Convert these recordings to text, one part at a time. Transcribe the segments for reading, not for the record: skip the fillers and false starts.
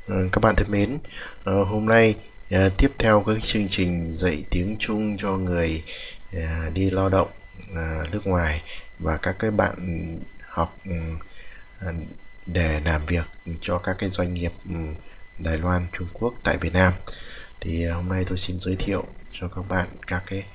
Các bạn thân mến, hôm nay tiếp theo các chương trình dạy tiếng Trung cho người đi lao động nước ngoài và các cái bạn học để làm việc cho các cái doanh nghiệp Đài Loan, Trung Quốc tại Việt Nam. Thì hôm nay tôi xin giới thiệu cho các bạn các cái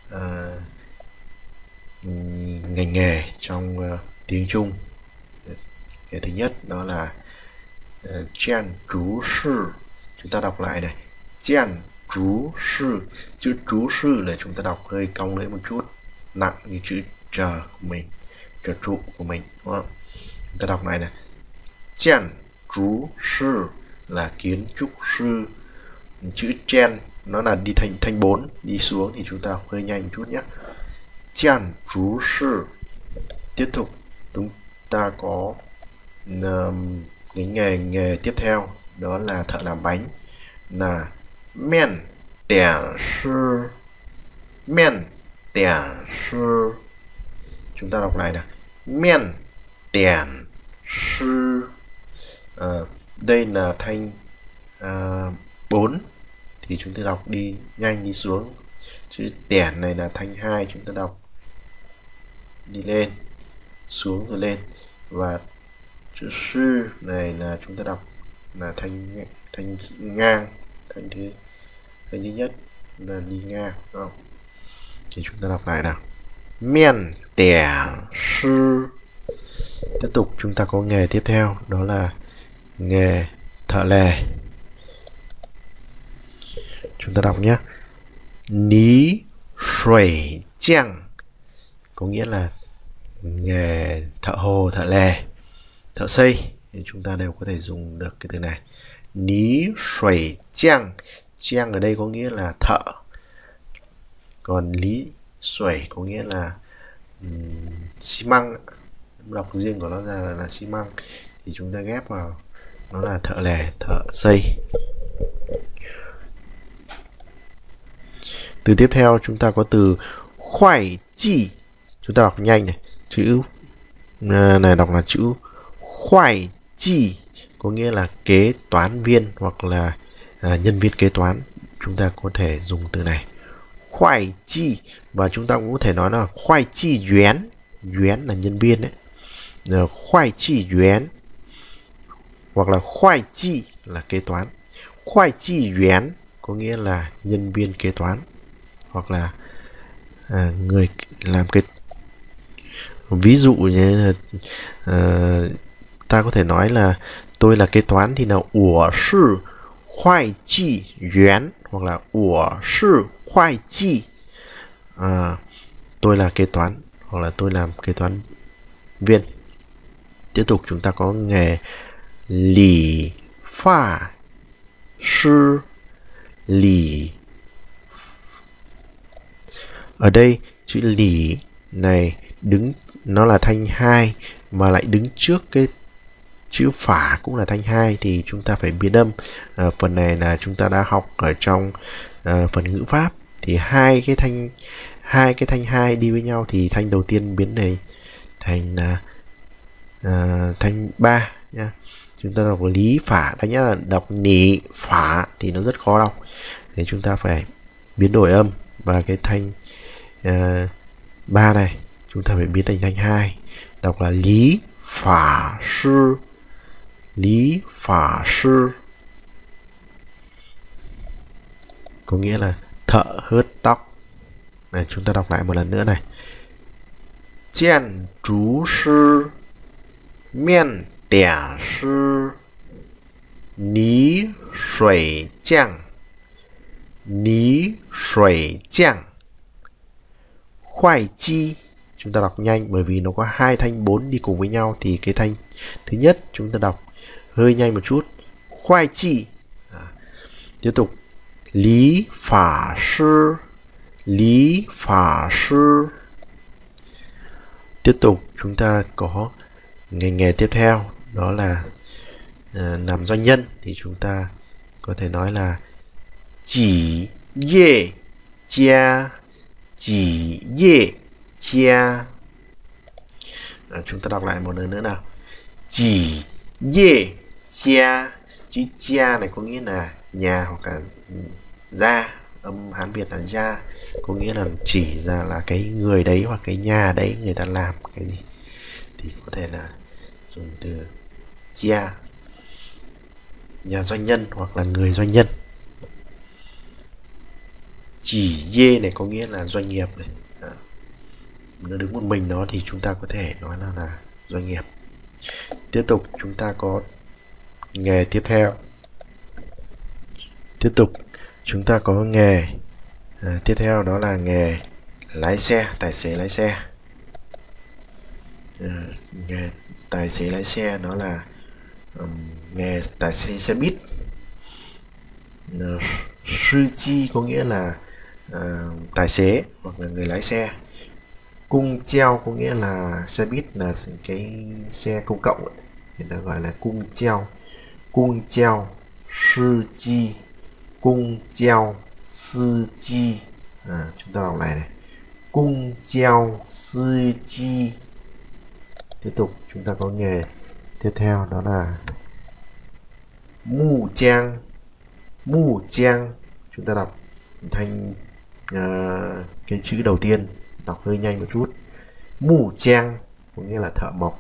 ngành nghề trong tiếng Trung. Cái thứ nhất đó là Jian Zhu Shi. Chúng ta đọc lại này, Jian Zhu Shi. Chữ Zhu Shi là chúng ta đọc hơi cong lưỡi một chút, nặng như chữ chờ của mình, chờ trụ của mình, đúng không? Chúng ta đọc lại này, Jian Zhu Shi là kiến trúc sư. Chữ Jian nó là đi thành 4, đi xuống thì chúng ta đọc hơi nhanh một chút nhé. Jian Zhu Shi. Tiếp tục chúng ta có cái nghề tiếp theo đó là thợ làm bánh, là mian tian sư. Mian tian sư. Chúng ta đọc lại là mian tian sư. Đây là thanh 4 thì chúng ta đọc đi nhanh đi xuống. Chữ tian này là thanh 2, chúng ta đọc đi lên xuống rồi lên, và chữ sư này là chúng ta đọc là thanh ngang, thanh thứ nhất là đi ngang, đúng không? Thì chúng ta đọc lại nào, mian tian sư. Tiếp tục chúng ta có nghề tiếp theo đó là nghề thợ lè. Chúng ta đọc nhé, ní sủy giang, có nghĩa là nghề thợ hồ, thợ lè, thợ xây, thì chúng ta đều có thể dùng được cái từ này. Ní sủy giang, giang ở đây có nghĩa là thợ, còn lý sủy có nghĩa là xi măng, đọc riêng của nó ra là xi măng, thì chúng ta ghép vào nó là thợ lè, thợ xây. Từ tiếp theo chúng ta có từ khoai chi. Chúng ta đọc nhanh này, chữ này đọc là chữ khoai chi, có nghĩa là kế toán viên hoặc là nhân viên kế toán. Chúng ta có thể dùng từ này khoai chi, và chúng ta cũng có thể nói là khoai chi yuan. Yuan là nhân viên đấy, khoai chi yuan, hoặc là khoai chi là kế toán. Khoai chi yuan có nghĩa là nhân viên kế toán hoặc là người làm kế. Ví dụ như ta có thể nói là tôi là kế toán thì là 我是会计员, hoặc là 我是会计. Tôi là kế toán hoặc là tôi làm kế toán viên. Tiếp tục chúng ta có nghề lý pha sư. Lý, ở đây chữ lý này đứng nó là thanh 2 mà lại đứng trước cái chữ phả cũng là thanh 2 thì chúng ta phải biến âm. Phần này là chúng ta đã học ở trong phần ngữ pháp, thì hai cái thanh 2 đi với nhau thì thanh đầu tiên biến này thành thanh 3 nha. Chúng ta đọc lý phả, đáng nhẽ là đọc nỉ phả thì nó rất khó đọc, thì chúng ta phải biến đổi âm, và cái thanh 3 này chúng ta phải biến thành thanh 2, đọc là lý phả sư. Lý phả sư có nghĩa là thợ hớt tóc. Này, chúng ta đọc lại một lần nữa này, Jian Zhu Shi, mian tian sư, lý sủy giang. Lý sủy giang. Khoai chi, chúng ta đọc nhanh bởi vì nó có hai thanh 4 đi cùng với nhau, thì cái thanh thứ nhất chúng ta đọc hơi nhanh một chút, khoai chi. Tiếp tục lý phả sư. Lý phả sư. Tiếp tục chúng ta có ngành nghề tiếp theo đó là làm doanh nhân, thì chúng ta có thể nói là chỉ业家. Chỉ业家. Chúng ta đọc lại một lần nữa nào, chỉ业家. Chữ gia này có nghĩa là nhà hoặc là gia, âm Hán Việt là gia, có nghĩa là chỉ ra là cái người đấy hoặc cái nhà đấy người ta làm cái gì, thì có thể là dùng từ gia, nhà doanh nhân hoặc là người doanh nhân. Chỉ dê này có nghĩa là doanh nghiệp này. Nó đứng một mình nó thì chúng ta có thể nói là doanh nghiệp. Tiếp tục chúng ta có nghề tiếp theo. Tiếp tục chúng ta có nghề tiếp theo, đó là nghề lái xe, tài xế lái xe. Nghề tài xế lái xe đó là nghề tài xế xe buýt. Sư chi có nghĩa là tài xế hoặc là người lái xe. Cung treo có nghĩa là xe buýt là cái xe công cộng ấy, thì ta gọi là cung treo. Cung treo sư chi, cung treo sư chi. Chúng ta đọc lại này, cung treo sư chi. Tiếp tục chúng ta có nghề tiếp theo, đó là mù trang. Mù trang chúng ta đọc thành cái chữ đầu tiên đọc hơi nhanh một chút. Mù trang có nghĩa là thợ mộc.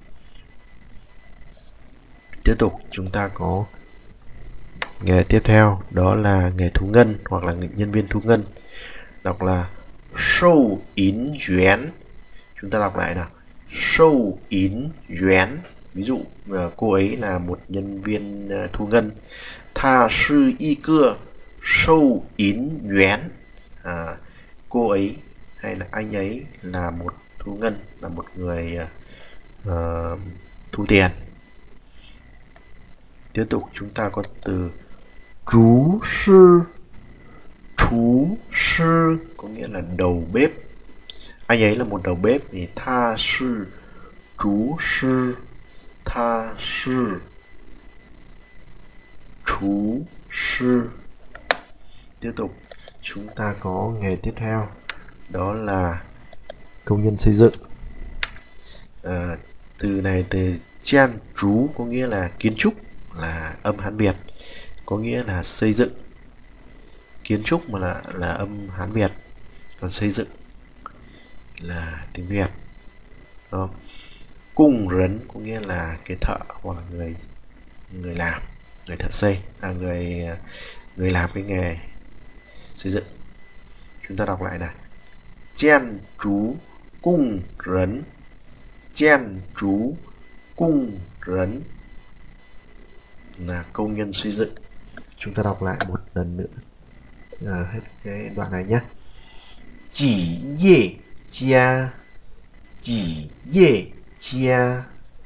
Tiếp tục chúng ta có nghề tiếp theo, đó là nghề thu ngân hoặc là nhân viên thu ngân, đọc là sâu yến yuán. Chúng ta đọc lại nào, sâu yến yuán. Ví dụ cô ấy là một nhân viên thu ngân. Tha sư y cơ sâu yến yuán. Cô ấy hay là anh ấy là một thu ngân, là một người thu tiền. Tiếp tục chúng ta có từ chú sư. Chú sư có nghĩa là đầu bếp. Anh ấy là một đầu bếp thì tha sư, chú sư, tha sư, chú sư. Tiếp tục chúng ta có nghề tiếp theo, đó là công nhân xây dựng. Từ này từ chan trú có nghĩa là kiến trúc, là âm Hán Việt, có nghĩa là xây dựng. Kiến trúc mà là âm Hán Việt, còn xây dựng là tiếng Việt. Đó. Cung rấn có nghĩa là cái thợ hoặc là người làm, người thợ xây, người làm cái nghề xây dựng. Chúng ta đọc lại này, chen chú cung rấn, chen chú cung rấn là công nhân xây dựng. Chúng ta đọc lại một lần nữa hết cái đoạn này nhé. Chỉ ye gia, chỉ ye gia,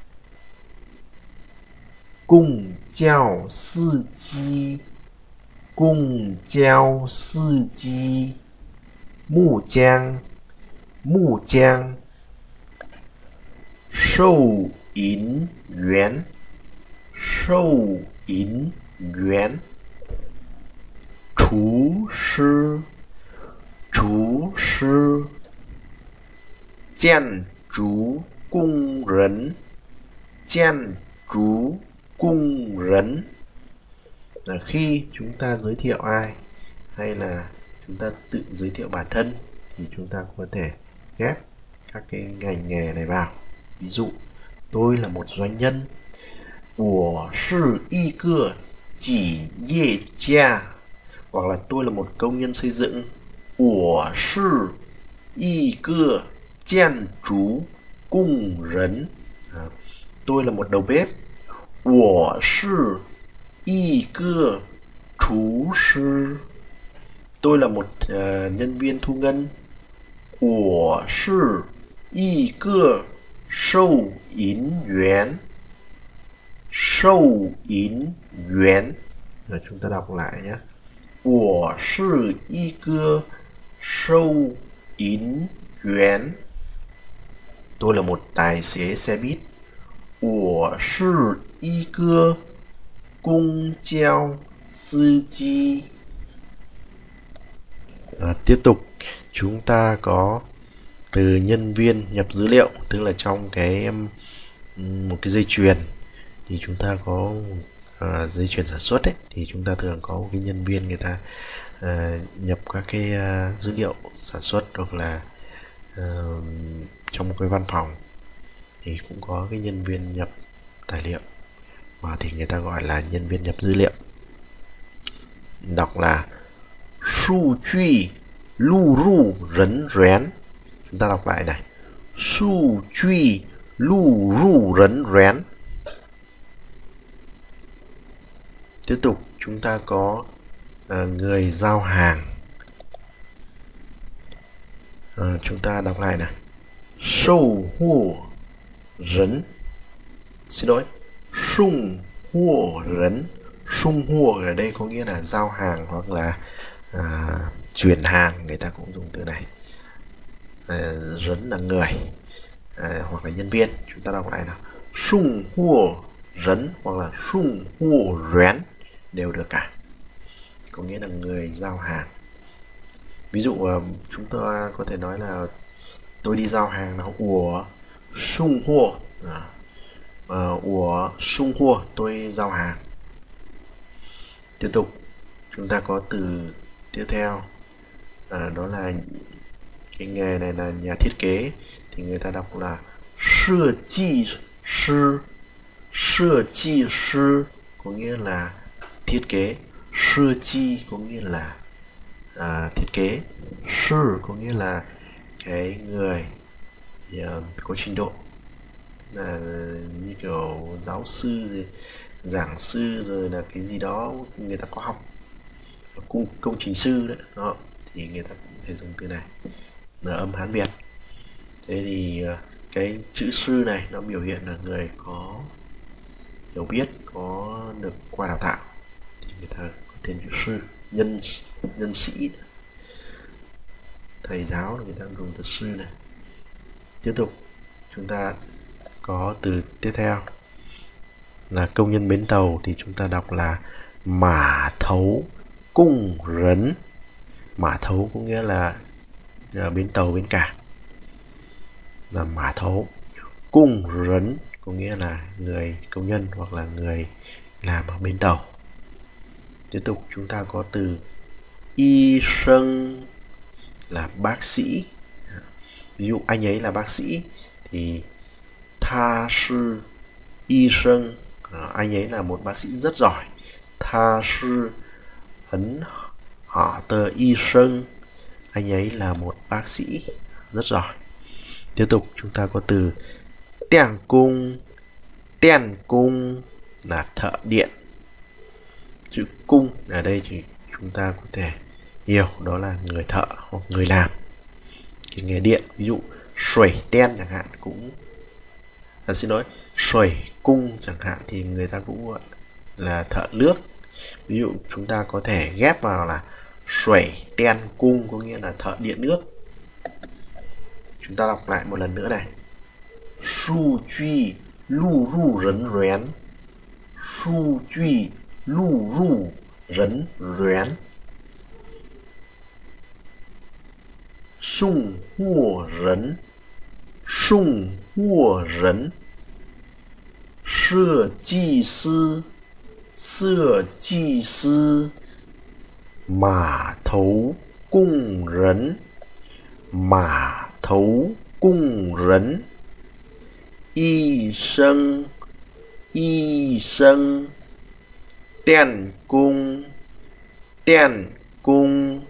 công giao sư chi, công giao sư chi,木匠，木匠，收银员，收银员，厨师，厨师，建筑工人，建筑工人. Là khi chúng ta giới thiệu ai hay là chúng ta tự giới thiệu bản thân thì chúng ta có thể ghép các cái ngành nghề này vào. Ví dụ tôi là một doanh nhân, 我是一个企业家, hoặc là tôi là một công nhân xây dựng, 我是一个建筑工人. Tôi là một đầu bếp, 我是一个厨师. Tôi là một nhân viên thu ngân, 我是一个收银员. 收银员. Rồi chúng ta đọc lại nhé. 我是一个收银员. Tôi là một tài xế xe buýt, 我是一个公交司机. Tiếp tục chúng ta có từ nhân viên nhập dữ liệu, tức là trong cái một cái dây chuyền thì chúng ta có dây chuyền sản xuất ấy, thì chúng ta thường có một cái nhân viên người ta nhập các cái dữ liệu sản xuất, hoặc là trong một cái văn phòng thì cũng có cái nhân viên nhập tài liệu, mà thì người ta gọi là nhân viên nhập dữ liệu. Đọc là数据录入人员. Chúng ta đọc lại này, 数据录入人员. Tiếp tục chúng ta có người giao hàng. Chúng ta đọc lại này, 售货人. Xin lỗi, 送货人. 送货ở đây có nghĩa là giao hàng hoặc là chuyển hàng, người ta cũng dùng từ này. Rấn là người, hoặc là nhân viên. Chúng ta đọc lại nào, 送货人 hoặc là 送货员đều được cả, có nghĩa là người giao hàng. Ví dụ chúng ta có thể nói là tôi đi giao hàng là 我送货, 我送货, tôi giao hàng. Tiếp tục chúng ta có từ tiếp theo, đó là cái nghề này là nhà thiết kế, thì người ta đọc là 设计师. 设计师 có nghĩa là thiết kế, 设计 có nghĩa là thiết kế, sư có nghĩa là cái người có trình độ, là như kiểu giáo sư gì, giảng sư, rồi là cái gì đó người ta có học, công trình sư đấy đó, thì người ta cũng thể dùng từ này là âm Hán Việt. Thế thì cái chữ sư này nó biểu hiện là người có hiểu biết, có được qua đào tạo, thì người ta có tên chữ sư. Nhân sĩ, thầy giáo, người ta dùng từ sư này. Tiếp tục chúng ta có từ tiếp theo là công nhân bến tàu, thì chúng ta đọc là mã thấu cung rấn. Mã thấu có nghĩa là bến tàu, bến cảng, là mã thấu. Cung rấn có nghĩa là người công nhân hoặc là người làm ở bến tàu. Tiếp tục chúng ta có từ y sinh là bác sĩ. Ví dụ anh ấy là bác sĩ thì tha sư y sinh, anh ấy là một bác sĩ rất giỏi. Tha sư ấn họ tờ y sinh, anh ấy là một bác sĩ rất giỏi. Tiếp tục chúng ta có từ电工. Điện công là thợ điện. Chữ cung ở đây thì chúng ta có thể hiểu đó là người thợ hoặc người làm cái nghề điện. Ví dụ sủy ten chẳng hạn, cũng xin lỗi, sủy cung chẳng hạn, thì người ta cũng gọi là thợ nước. Ví dụ chúng ta có thể ghép vào là sủy ten cung, có nghĩa là thợ điện nước. Chúng ta đọc lại một lần nữa này, 数据录入人员. 数据录入人员. 送货人. 送货人. 设计师. 设计师. 码头工人. 码头工人. 医生. 医生. 电工. 电工.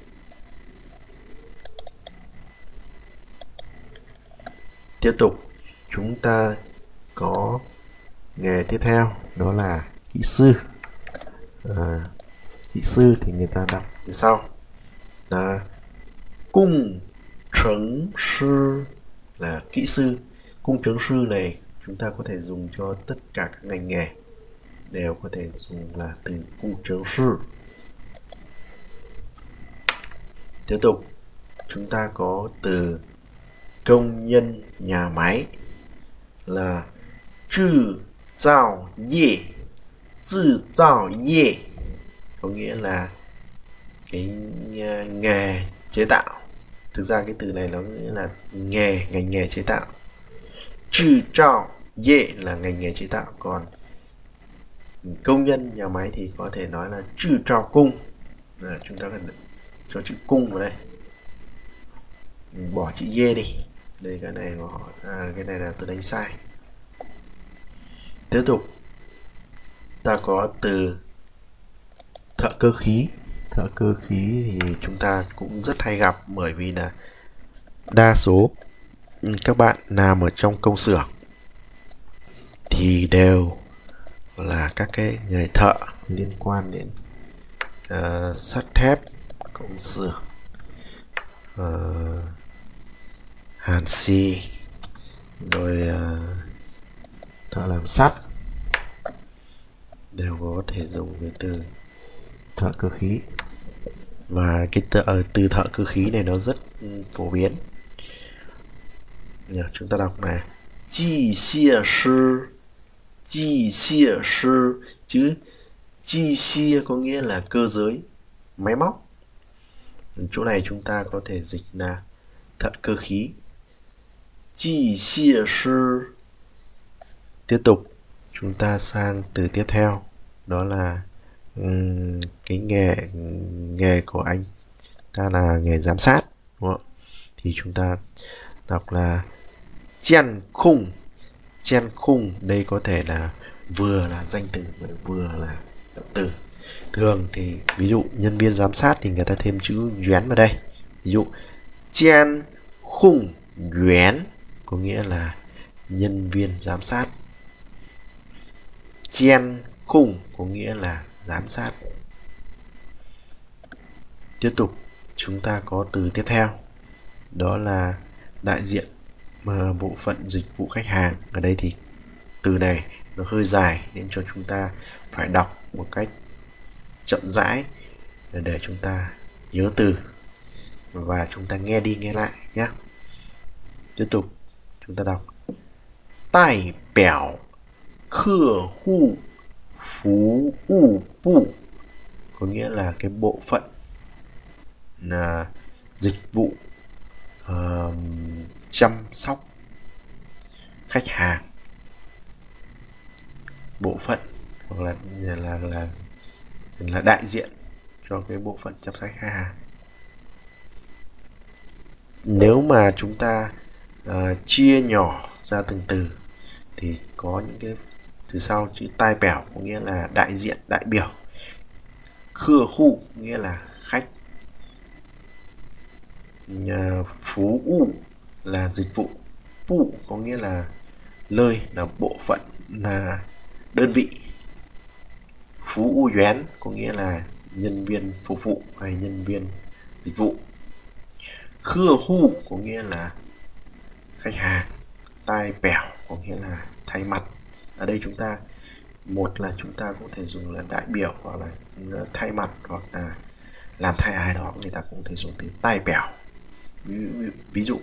Tiếp tục chúng ta có nghề tiếp theo, đó là kỹ sư. Kỹ sư thì người ta đọc như sau là cung trấn sư, là kỹ sư. Cung trấn sư này chúng ta có thể dùng cho tất cả các ngành nghề, đều có thể dùng là từ cung trấn sư. Tiếp tục chúng ta có từ công nhân nhà máy là制造业. 制造业 có nghĩa là cái nghề chế tạo. Thực ra cái từ này nó nghĩa là ngành nghề chế tạo. 制造业 là ngành nghề chế tạo, còn Công nhân nhà máy thì có thể nói là trừ trao cung. Chúng ta cần cho chữ cung vào đây, bỏ chữ ye đi. Đây cái này cái này là tôi đánh sai. Tiếp tục ta có từ thợ cơ khí. Thợ cơ khí thì chúng ta cũng rất hay gặp, bởi vì là đa số các bạn làm ở trong công xưởng thì đều là các cái người thợ liên quan đến sắt thép, công xưởng, hàn xi, rồi thợ làm sắt, đều có thể dùng cái từ thợ cơ khí. Và cái từ thợ cơ khí này nó rất phổ biến. Chúng ta đọc này: Ji xie sư. Ji xie sư, chữ ji xie có nghĩa là cơ giới, máy móc. Chỗ này chúng ta có thể dịch là thợ cơ khí. Ji xie sư. Tiếp tục chúng ta sang từ tiếp theo, đó là cái nghề của anh ta là nghề giám sát, đúng không? Thì chúng ta đọc là chen khung. Chen khung đây có thể là vừa là danh từ vừa là động từ. Thường thì ví dụ nhân viên giám sát thì người ta thêm chữ yuán vào đây. Ví dụ chen khung yuán có nghĩa là nhân viên giám sát. Chen khung có nghĩa là giám sát. Tiếp tục chúng ta có từ tiếp theo, đó là đại diện bộ phận dịch vụ khách hàng. Ở đây thì từ này nó hơi dài nên cho chúng ta phải đọc một cách chậm rãi để chúng ta nhớ từ và chúng ta nghe đi nghe lại nhé. Tiếp tục chúng ta đọc đại biểu客户服务部, có nghĩa là cái bộ phận là dịch vụ chăm sóc khách hàng. Bộ phận hoặc là đại diện cho cái bộ phận chăm sóc khách hàng. Nếu mà chúng ta chia nhỏ ra từng từ thì có những cái từ sau chữ tai bẻo có nghĩa là đại diện, đại biểu. Khưa khu nghĩa là khách. Phú u là dịch vụ. Phụ có nghĩa là nơi, là bộ phận, là đơn vị. Phú u yuán có nghĩa là nhân viên phục vụ hay nhân viên dịch vụ. Khưa hu có nghĩa là khách hàng. Tai bẻo có nghĩa là thay mặt. Ở đây chúng ta một là chúng ta có thể dùng là đại biểu hoặc là thay mặt, hoặc là làm thay ai đó, người ta cũng có thể dùng từ tai bẻo. Ví dụ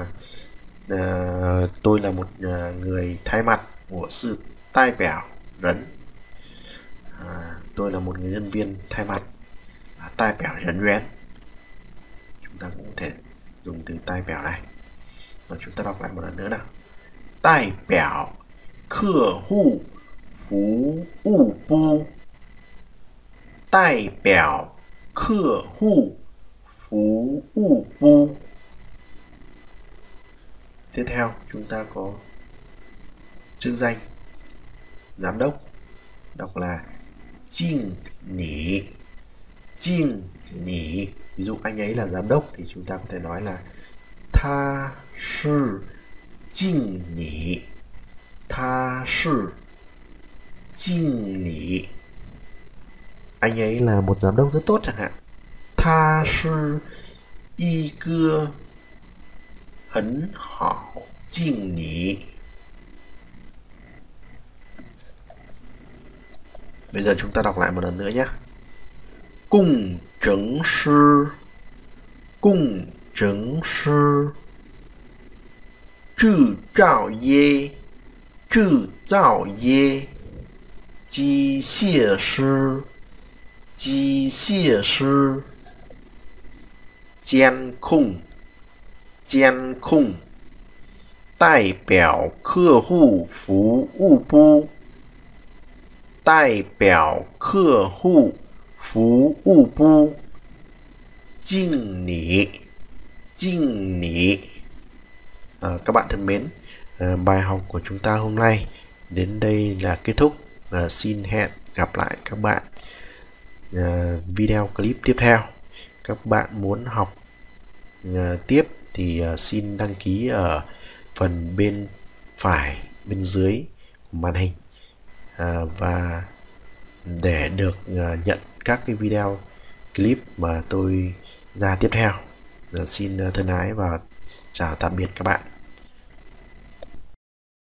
tôi là một người thay mặt của sự tai bẻo rấn. Tôi là một người nhân viên thay mặt tai bẻo rấn yuán. Chúng ta cũng có thể dùng từ tai bẻo này. Rồi chúng ta đọc lại một lần nữa nào. Tai bẻo客户服务部。代表客户服务部。Tiếp theo chúng ta có chức danh giám đốc, đọc là Jing Nỉ. Jing Nỉ, ví dụ anh ấy là giám đốc thì chúng ta có thể nói là Ta sư Jing Nỉ. Ta sư Jing Nỉ. Anh ấy là một giám đốc rất tốt chẳng hạn. Ta sư y cơ hấn hảo Jing Nỉ. Bây giờ chúng ta đọc lại một lần nữa nhé. Cung trấn sư. Cung trấn sư. Trừ trào yê. Trừ trào yê.机械师。机械师。监控。监控。代表客户服务部。 代表客户服务部敬你敬你. Các bạn thân mến, bài học của chúng ta hôm nay đến đây là kết thúc. Xin hẹn gặp lại các bạn video clip tiếp theo. Các bạn muốn học tiếp thì xin đăng ký ở phần bên phải bên dưới của màn hình, và để được nhận các cái video clip mà tôi ra tiếp theo. Xin thân ái và chào tạm biệt các bạn.